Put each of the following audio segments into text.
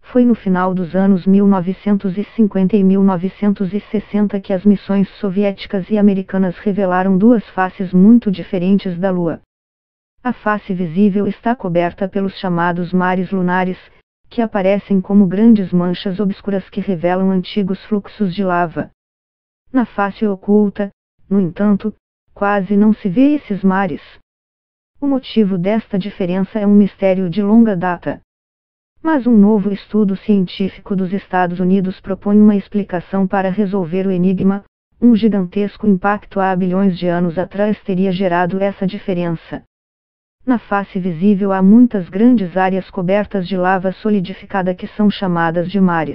Foi no final dos anos 1950 e 1960 que as missões soviéticas e americanas revelaram duas faces muito diferentes da Lua. A face visível está coberta pelos chamados mares lunares, que aparecem como grandes manchas obscuras que revelam antigos fluxos de lava. Na face oculta, no entanto, quase não se vê esses mares. O motivo desta diferença é um mistério de longa data. Mas um novo estudo científico dos Estados Unidos propõe uma explicação para resolver o enigma. Um gigantesco impacto há bilhões de anos atrás teria gerado essa diferença. Na face visível há muitas grandes áreas cobertas de lava solidificada que são chamadas de mares.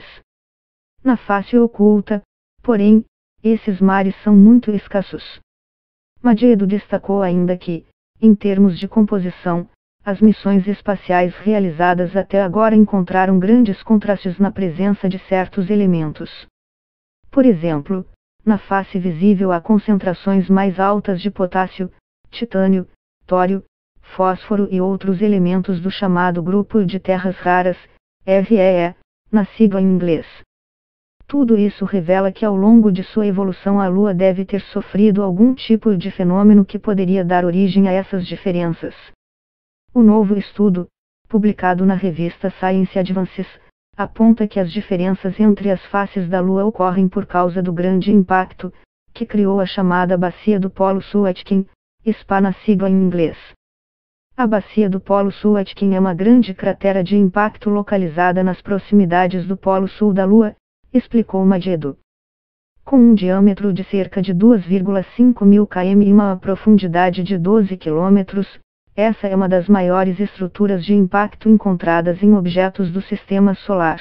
Na face oculta, porém, esses mares são muito escassos. Magedo destacou ainda que, em termos de composição, as missões espaciais realizadas até agora encontraram grandes contrastes na presença de certos elementos. Por exemplo, na face visível há concentrações mais altas de potássio, titânio, tório, fósforo e outros elementos do chamado grupo de terras raras, REE, na sigla em inglês. Tudo isso revela que ao longo de sua evolução a Lua deve ter sofrido algum tipo de fenômeno que poderia dar origem a essas diferenças. O novo estudo, publicado na revista Science Advances, aponta que as diferenças entre as faces da Lua ocorrem por causa do grande impacto, que criou a chamada Bacia do Polo Sul-Aitken, SPA na sigla em inglês. A Bacia do Polo Sul-Aitken é uma grande cratera de impacto localizada nas proximidades do Polo Sul da Lua, explicou Magedo. Com um diâmetro de cerca de 2,5 mil km e uma profundidade de 12 km, essa é uma das maiores estruturas de impacto encontradas em objetos do Sistema Solar.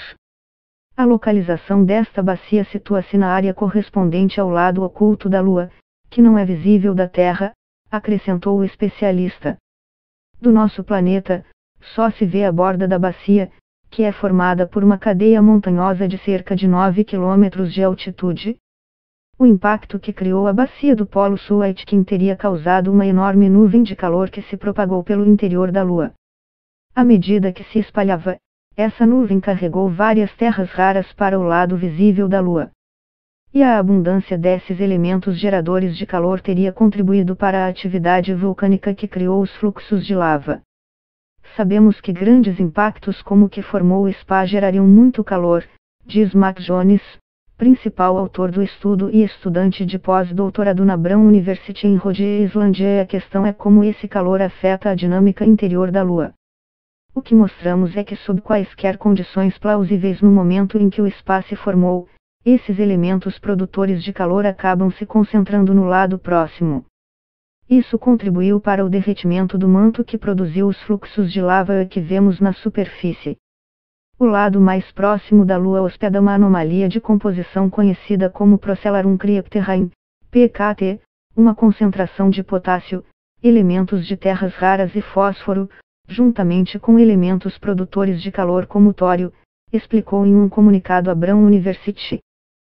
A localização desta bacia situa-se na área correspondente ao lado oculto da Lua, que não é visível da Terra, acrescentou o especialista. Do nosso planeta, só se vê a borda da bacia, que é formada por uma cadeia montanhosa de cerca de 9 km de altitude. O impacto que criou a bacia do Polo Sul-Aitken teria causado uma enorme nuvem de calor que se propagou pelo interior da Lua. À medida que se espalhava, essa nuvem carregou várias terras raras para o lado visível da Lua. E a abundância desses elementos geradores de calor teria contribuído para a atividade vulcânica que criou os fluxos de lava. Sabemos que grandes impactos como o que formou o SPA gerariam muito calor, diz Mac Jones, principal autor do estudo e estudante de pós-doutorado na Brown University em Rhode Island. A questão é como esse calor afeta a dinâmica interior da Lua. O que mostramos é que sob quaisquer condições plausíveis no momento em que o SPA se formou, esses elementos produtores de calor acabam se concentrando no lado próximo. Isso contribuiu para o derretimento do manto que produziu os fluxos de lava que vemos na superfície. O lado mais próximo da Lua hospeda uma anomalia de composição conhecida como Procellarum Crypterrain, PKT, uma concentração de potássio, elementos de terras raras e fósforo, juntamente com elementos produtores de calor como tório, explicou em um comunicado a Brown University.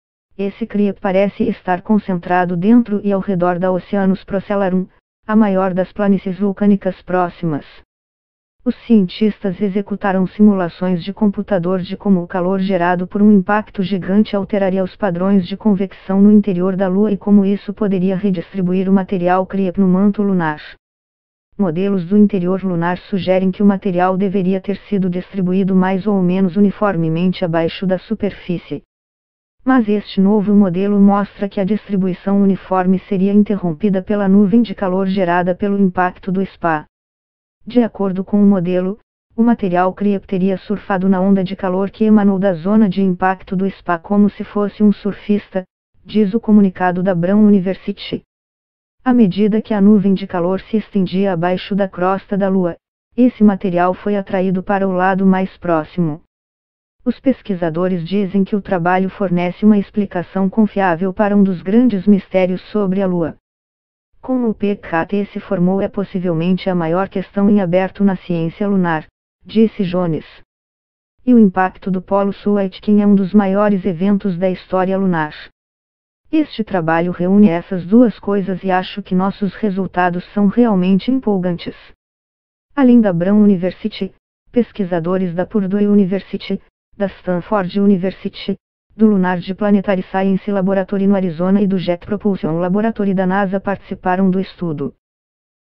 Esse crypt parece estar concentrado dentro e ao redor da Oceanus Procellarum, a maior das planícies vulcânicas próximas. Os cientistas executaram simulações de computador de como o calor gerado por um impacto gigante alteraria os padrões de convecção no interior da Lua e como isso poderia redistribuir o material crypt no manto lunar. Modelos do interior lunar sugerem que o material deveria ter sido distribuído mais ou menos uniformemente abaixo da superfície. Mas este novo modelo mostra que a distribuição uniforme seria interrompida pela nuvem de calor gerada pelo impacto do SPA. De acordo com o modelo, o material crypt teria surfado na onda de calor que emanou da zona de impacto do SPA como se fosse um surfista, diz o comunicado da Brown University. À medida que a nuvem de calor se estendia abaixo da crosta da Lua, esse material foi atraído para o lado mais próximo. Os pesquisadores dizem que o trabalho fornece uma explicação confiável para um dos grandes mistérios sobre a Lua. Como o PKT se formou é possivelmente a maior questão em aberto na ciência lunar, disse Jones. E o impacto do Polo Sul-Aitken é um dos maiores eventos da história lunar. Este trabalho reúne essas duas coisas e acho que nossos resultados são realmente empolgantes. Além da Brown University, pesquisadores da Purdue University, da Stanford University, do Lunar Planetary Science Laboratory no Arizona e do Jet Propulsion Laboratory da NASA participaram do estudo.